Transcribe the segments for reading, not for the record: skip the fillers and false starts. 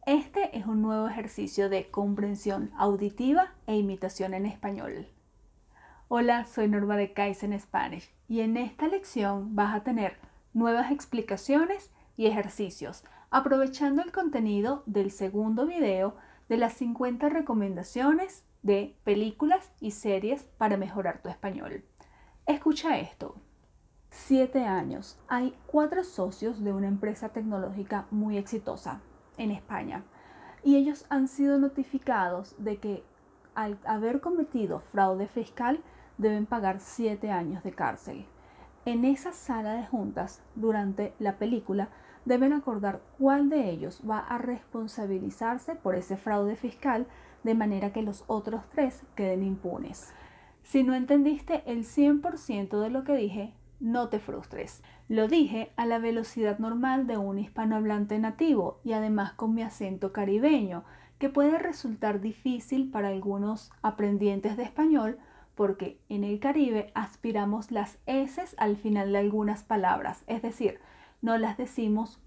Este es un nuevo ejercicio de comprensión auditiva e imitación en español. Hola, soy Norma de Kaizen Spanish y en esta lección vas a tener nuevas explicaciones y ejercicios, aprovechando el contenido del segundo video de las 50 recomendaciones de películas y series para mejorar tu español. Escucha esto. 7 años. Hay 4 socios de una empresa tecnológica muy exitosa en España y ellos han sido notificados de que al haber cometido fraude fiscal deben pagar 7 años de cárcel. En esa sala de juntas, durante la película, deben acordar cuál de ellos va a responsabilizarse por ese fraude fiscal de manera que los otros 3 queden impunes. Si no entendiste el 100% de lo que dije, no te frustres. Lo dije a la velocidad normal de un hispanohablante nativo y además con mi acento caribeño, que puede resultar difícil para algunos aprendientes de español porque en el Caribe aspiramos las eses al final de algunas palabras, es decir, no las decimos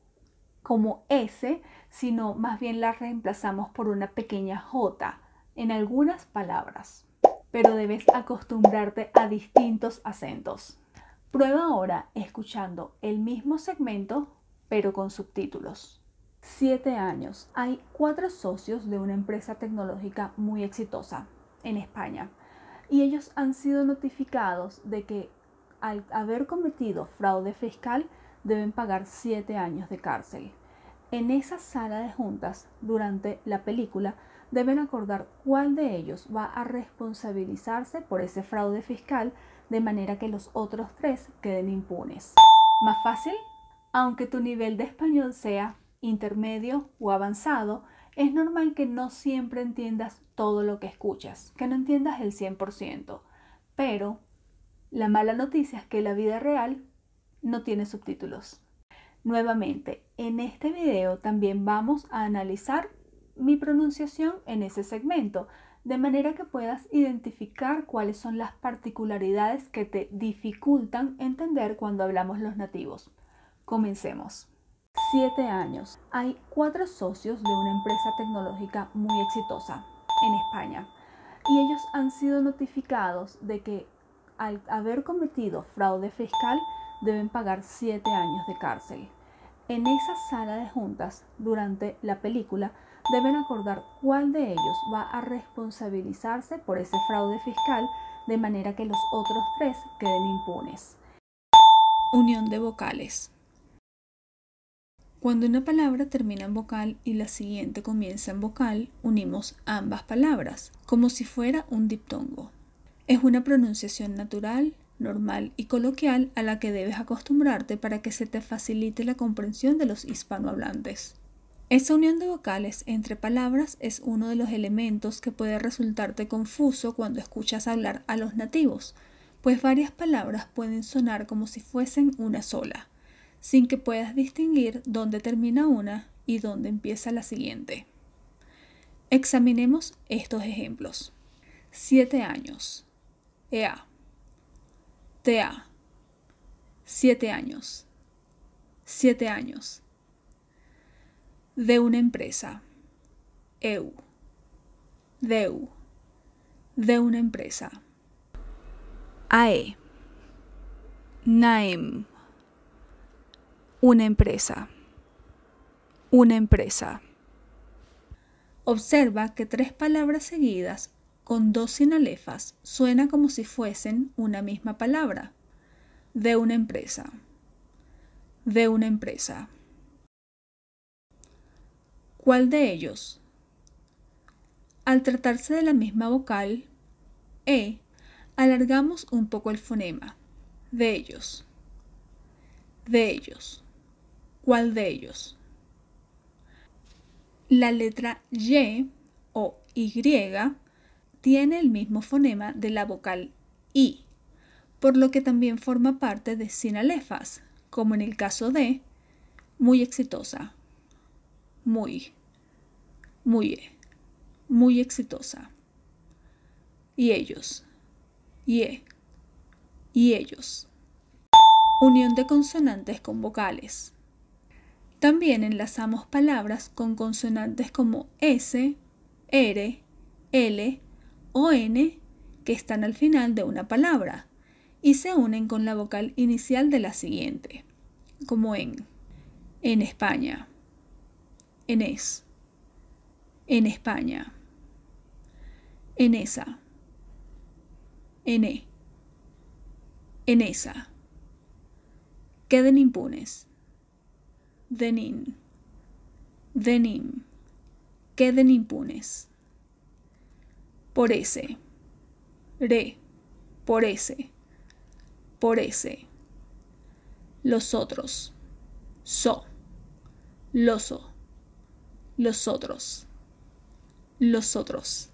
como S, sino más bien las reemplazamos por una pequeña J en algunas palabras. Pero debes acostumbrarte a distintos acentos. Prueba ahora escuchando el mismo segmento, pero con subtítulos. 7 años. Hay 4 socios de una empresa tecnológica muy exitosa en España y ellos han sido notificados de que al haber cometido fraude fiscal deben pagar 7 años de cárcel. En esa sala de juntas, durante la película, deben acordar cuál de ellos va a responsabilizarse por ese fraude fiscal de manera que los otros 3 queden impunes. ¿Más fácil? Aunque tu nivel de español sea intermedio o avanzado, es normal que no siempre entiendas todo lo que escuchas, que no entiendas el 100%, pero la mala noticia es que la vida real no tiene subtítulos. Nuevamente, en este video también vamos a analizar mi pronunciación en ese segmento, de manera que puedas identificar cuáles son las particularidades que te dificultan entender cuando hablamos los nativos. Comencemos. 7 años. Hay 4 socios de una empresa tecnológica muy exitosa en España y ellos han sido notificados de que al haber cometido fraude fiscal deben pagar 7 años de cárcel. En esa sala de juntas, durante la película, deben acordar cuál de ellos va a responsabilizarse por ese fraude fiscal de manera que los otros 3 queden impunes. Unión de vocales. Cuando una palabra termina en vocal y la siguiente comienza en vocal, unimos ambas palabras, como si fuera un diptongo. Es una pronunciación natural, normal y coloquial a la que debes acostumbrarte para que se te facilite la comprensión de los hispanohablantes. Esa unión de vocales entre palabras es uno de los elementos que puede resultarte confuso cuando escuchas hablar a los nativos, pues varias palabras pueden sonar como si fuesen una sola, sin que puedas distinguir dónde termina una y dónde empieza la siguiente. Examinemos estos ejemplos. 7 años. EA. TA. 7 años. 7 años. De una empresa. EU. DEU. De una empresa. AE. NAEM. Una empresa. Una empresa. Observa que 3 palabras seguidas con 2 sinalefas suena como si fuesen una misma palabra. De una empresa. De una empresa. ¿Cuál de ellos? Al tratarse de la misma vocal, E, alargamos un poco el fonema. De ellos. De ellos. ¿Cuál de ellos? La letra Y o Y tiene el mismo fonema de la vocal I, por lo que también forma parte de sinalefas, como en el caso de muy exitosa, muy exitosa. Y ellos, y ellos. Unión de consonantes con vocales. También enlazamos palabras con consonantes como S, R, L o N que están al final de una palabra y se unen con la vocal inicial de la siguiente, como en España, en España, en esa, en esa. Queden impunes, denin, denim, queden impunes. Por ese, re, por ese, por ese. Los otros, so, loso, los otros, los otros.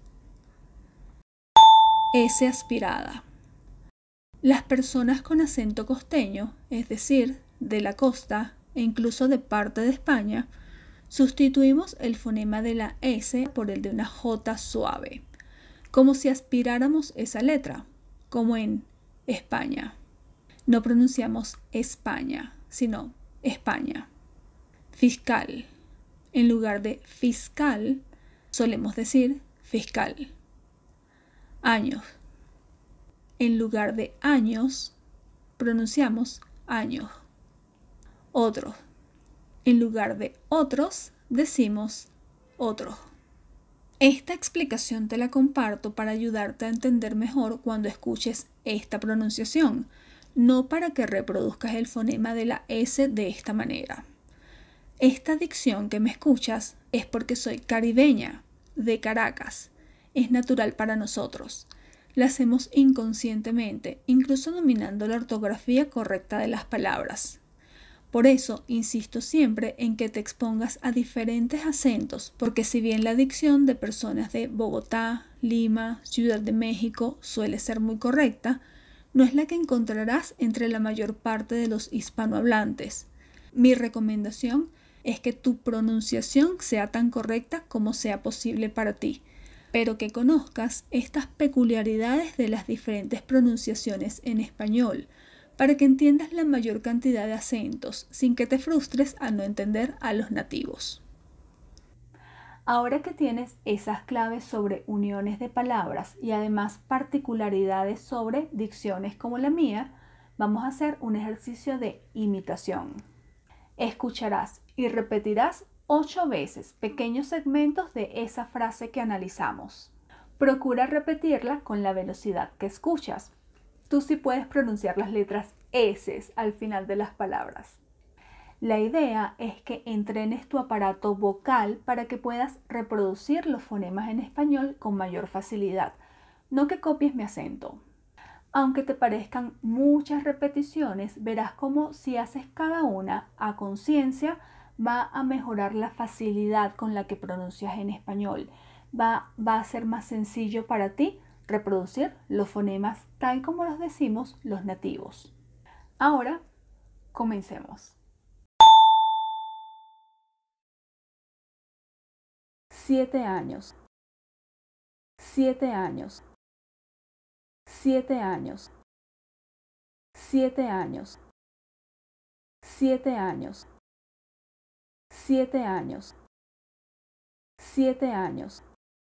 S aspirada. Las personas con acento costeño, es decir, de la costa e incluso de parte de España, sustituimos el fonema de la S por el de una J suave, como si aspiráramos esa letra, como en España. No pronunciamos España, sino España. Fiscal. En lugar de fiscal, solemos decir fiscal. Años. En lugar de años, pronunciamos años. Otros. En lugar de otros, decimos otros. Esta explicación te la comparto para ayudarte a entender mejor cuando escuches esta pronunciación, no para que reproduzcas el fonema de la S de esta manera. Esta dicción que me escuchas es porque soy caribeña, de Caracas. Es natural para nosotros. La hacemos inconscientemente, incluso dominando la ortografía correcta de las palabras. Por eso insisto siempre en que te expongas a diferentes acentos, porque si bien la dicción de personas de Bogotá, Lima, Ciudad de México suele ser muy correcta, no es la que encontrarás entre la mayor parte de los hispanohablantes. Mi recomendación es que tu pronunciación sea tan correcta como sea posible para ti, pero que conozcas estas peculiaridades de las diferentes pronunciaciones en español, para que entiendas la mayor cantidad de acentos sin que te frustres al no entender a los nativos. Ahora que tienes esas claves sobre uniones de palabras y además particularidades sobre dicciones como la mía, vamos a hacer un ejercicio de imitación. Escucharás y repetirás 8 veces pequeños segmentos de esa frase que analizamos. Procura repetirla con la velocidad que escuchas. Tú sí puedes pronunciar las letras S al final de las palabras. La idea es que entrenes tu aparato vocal para que puedas reproducir los fonemas en español con mayor facilidad, no que copies mi acento. Aunque te parezcan muchas repeticiones, verás cómo si haces cada una a conciencia va a mejorar la facilidad con la que pronuncias en español. Va a ser más sencillo para ti reproducir los fonemas tal como los decimos los nativos. Ahora, comencemos. 7 años, 7 años, 7 años, 7 años, 7 años, 7 años, 7 años,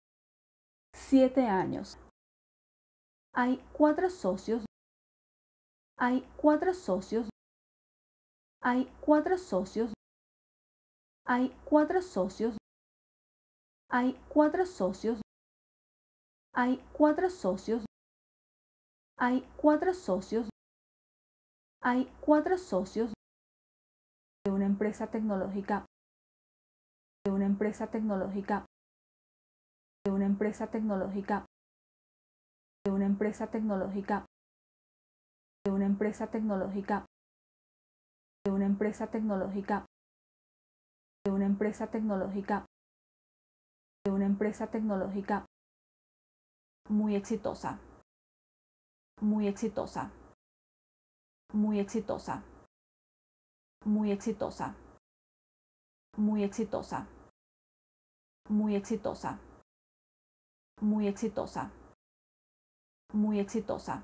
7 años. Hay 4 socios, hay 4 socios, hay 4 socios, hay 4 socios, hay 4 socios, hay 4 socios, hay 4 socios, hay 4 socios de una empresa tecnológica, de una empresa tecnológica, de una empresa tecnológica, de una empresa tecnológica, de una empresa tecnológica, de una empresa tecnológica, de una empresa tecnológica, de una empresa tecnológica muy exitosa, muy exitosa, muy exitosa, muy exitosa, muy exitosa, muy exitosa, muy exitosa, muy exitosa.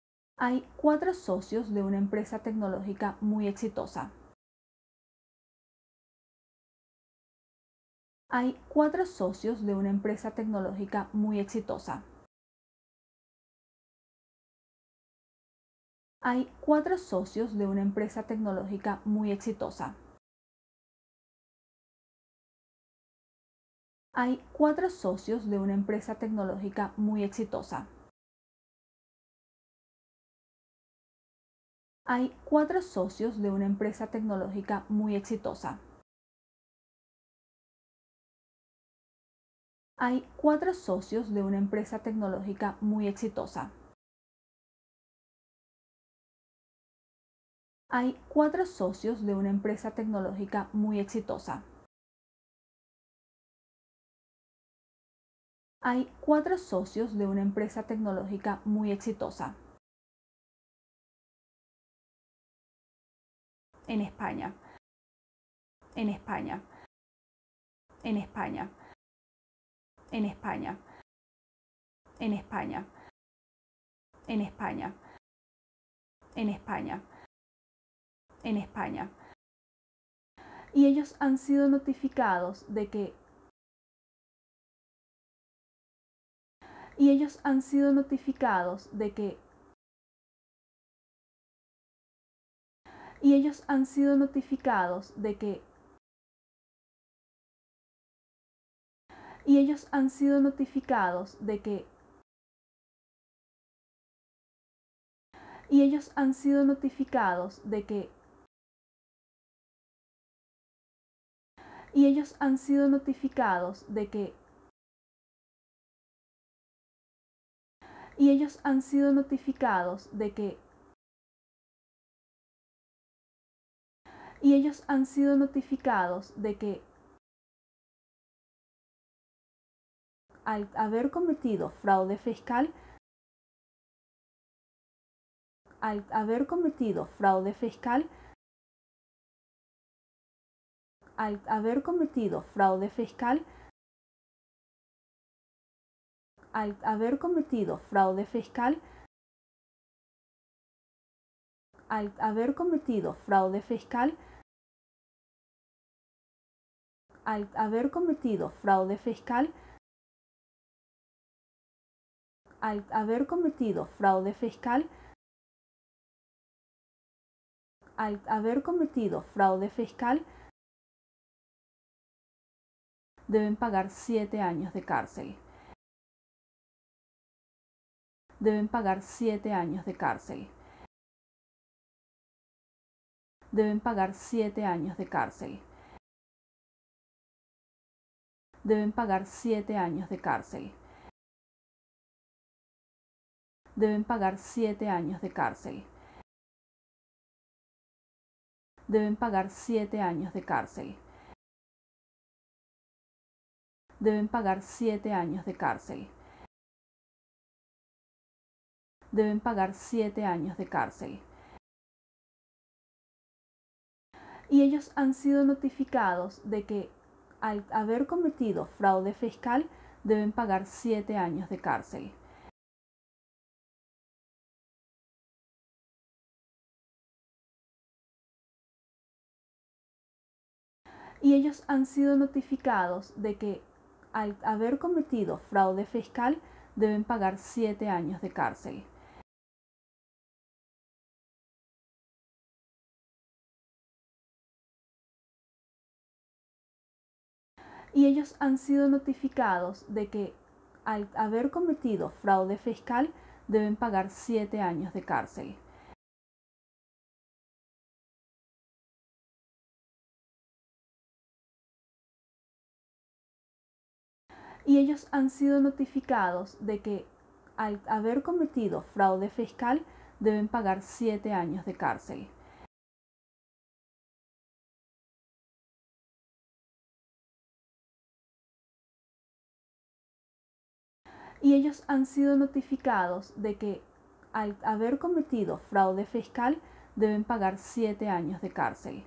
Hay 4 socios de una empresa tecnológica muy exitosa. Hay 4 socios de una empresa tecnológica muy exitosa. Hay 4 socios de una empresa tecnológica muy exitosa. Hay 4 socios de una empresa tecnológica muy exitosa. Hay 4 socios de una empresa tecnológica muy exitosa. Hay 4 socios de una empresa tecnológica muy exitosa. Hay 4 socios de una empresa tecnológica muy exitosa. Hay 4 socios de una empresa tecnológica muy exitosa. En España. En España. En España. En España. En España. En España. En España. En España. Y ellos han sido notificados de que y ellos han sido notificados de que y ellos han sido notificados de que y ellos han sido notificados de que y ellos han sido notificados de que y ellos han sido notificados de que y ellos han sido notificados de que y ellos han sido notificados de que al haber cometido fraude fiscal al haber cometido fraude fiscal al haber cometido fraude fiscal al haber cometido fraude fiscal al haber cometido fraude fiscal al haber cometido fraude fiscal al haber cometido fraude fiscal al haber cometido fraude fiscal deben pagar 7 años de cárcel. Deben pagar 7 años de cárcel. Deben pagar 7 años de cárcel. Deben pagar 7 años de cárcel. Deben pagar 7 años de cárcel. Deben pagar 7 años de cárcel. Deben pagar 7 años de cárcel. Deben pagar 7 años de cárcel. Y ellos han sido notificados de que al haber cometido fraude fiscal deben pagar 7 años de cárcel. Y ellos han sido notificados de que al haber cometido fraude fiscal deben pagar 7 años de cárcel. Y ellos han sido notificados de que al haber cometido fraude fiscal deben pagar 7 años de cárcel. Y ellos han sido notificados de que al haber cometido fraude fiscal deben pagar 7 años de cárcel. Y ellos han sido notificados de que al haber cometido fraude fiscal deben pagar 7 años de cárcel.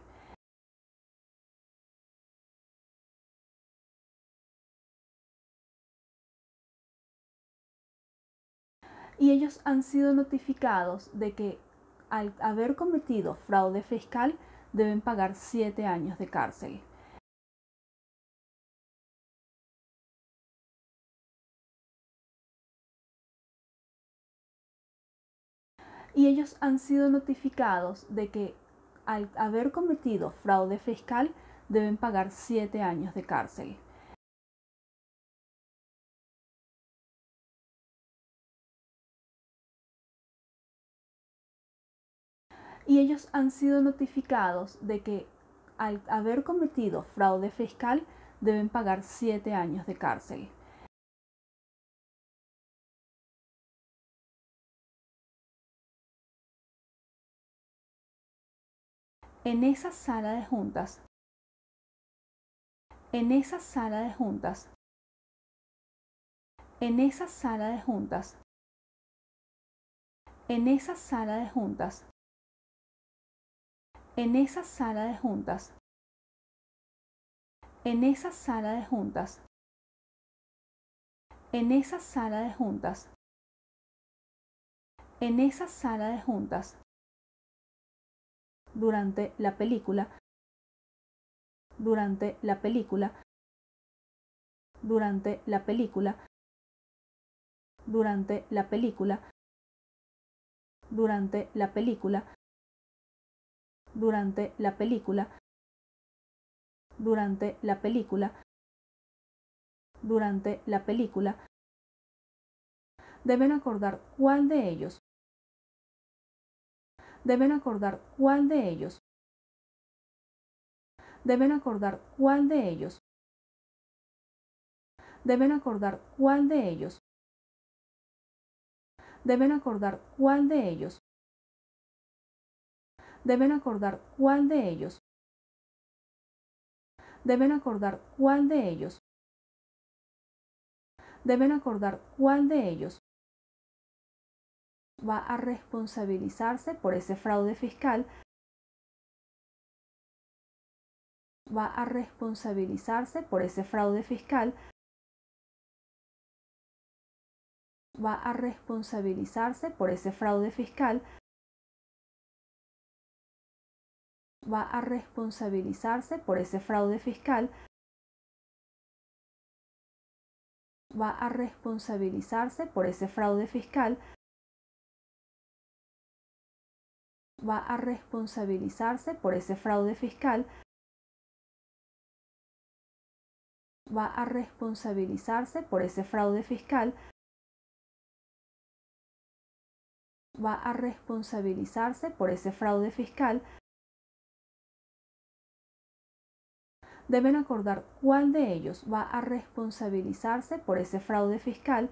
Y ellos han sido notificados de que al haber cometido fraude fiscal deben pagar 7 años de cárcel. y ellos han sido notificados de que al haber cometido fraude fiscal deben pagar 7 años de cárcel. Y ellos han sido notificados de que al haber cometido fraude fiscal deben pagar 7 años de cárcel. En esa sala de juntas, en esa sala de juntas, en esa sala de juntas, en esa sala de juntas, en esa sala de juntas, en esa sala de juntas, en esa sala de juntas, en esa sala de juntas, durante la película, durante la película, durante la película, durante la película, durante la película, durante la película, durante la película, durante la película, deben acordar cuál de ellos, deben acordar cuál de ellos, deben acordar cuál de ellos, deben acordar cuál de ellos, deben acordar cuál de ellos, deben acordar cuál de ellos, deben acordar cuál de ellos, deben acordar cuál de ellos va a responsabilizarse por ese fraude fiscal, va a responsabilizarse por ese fraude fiscal, va a responsabilizarse por ese fraude fiscal, va a responsabilizarse por ese fraude fiscal, va a responsabilizarse por ese fraude fiscal, va a responsabilizarse por ese fraude fiscal, va a responsabilizarse por ese fraude fiscal, va a responsabilizarse por ese fraude fiscal, deben acordar cuál de ellos va a responsabilizarse por ese fraude fiscal,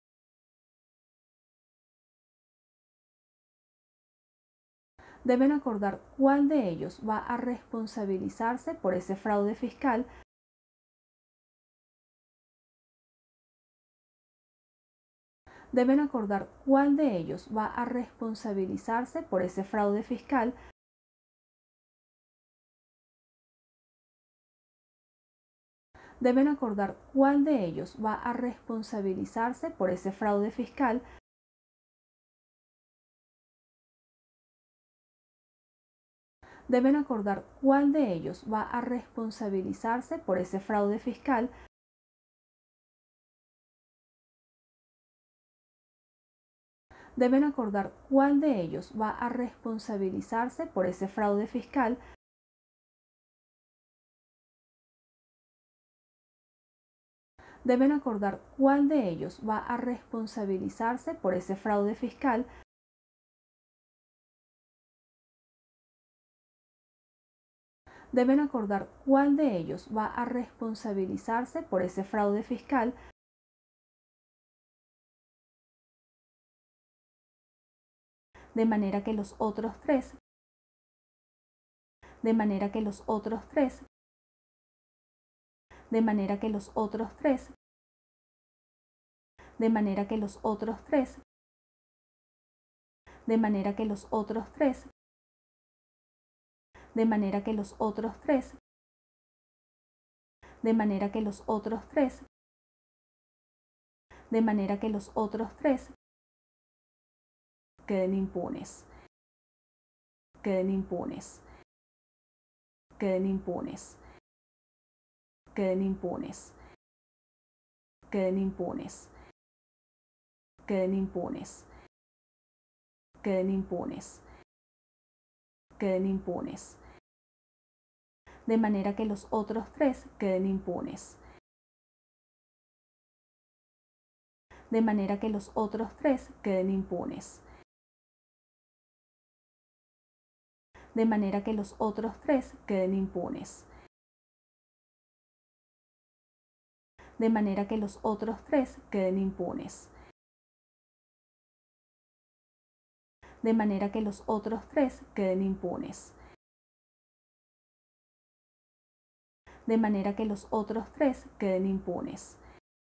deben acordar cuál de ellos va a responsabilizarse por ese fraude fiscal, deben acordar cuál de ellos va a responsabilizarse por ese fraude fiscal, deben acordar cuál de ellos va a responsabilizarse por ese fraude fiscal, deben acordar cuál de ellos va a responsabilizarse por ese fraude fiscal, deben acordar cuál de ellos va a responsabilizarse por ese fraude fiscal, deben acordar cuál de ellos va a responsabilizarse por ese fraude fiscal, deben acordar cuál de ellos va a responsabilizarse por ese fraude fiscal, de manera que los otros tres, de manera que los otros tres, de manera que los otros tres, de manera que los otros tres, de manera que los otros tres, de manera que los otros tres, de manera que los otros tres, de manera que los otros tres queden impunes, queden impunes, queden impunes, queden impunes, queden impunes, queden impunes, queden impunes. Queden impunes. De manera que los otros 3 queden impunes. De manera que los otros 3 queden impunes. De manera que los otros 3 queden impunes. De manera que los otros 3 queden impunes. De manera que los otros 3 queden impunes. De manera que los otros 3 queden impunes.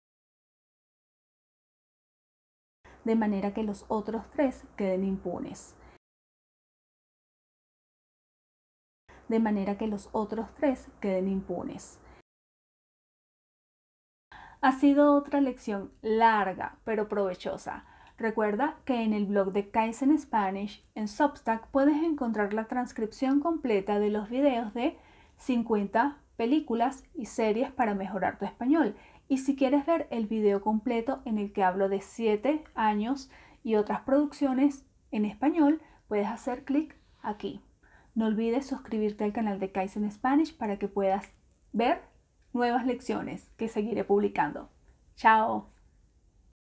De manera que los otros 3 queden impunes. De manera que los otros 3 queden impunes. Ha sido otra lección larga pero provechosa. Recuerda que en el blog de Kaizen Spanish en Substack puedes encontrar la transcripción completa de los videos de 50 películas y series para mejorar tu español. Y si quieres ver el video completo en el que hablo de 7 años y otras producciones en español, puedes hacer clic aquí. No olvides suscribirte al canal de Kaizen Spanish para que puedas ver nuevas lecciones que seguiré publicando. ¡Chao!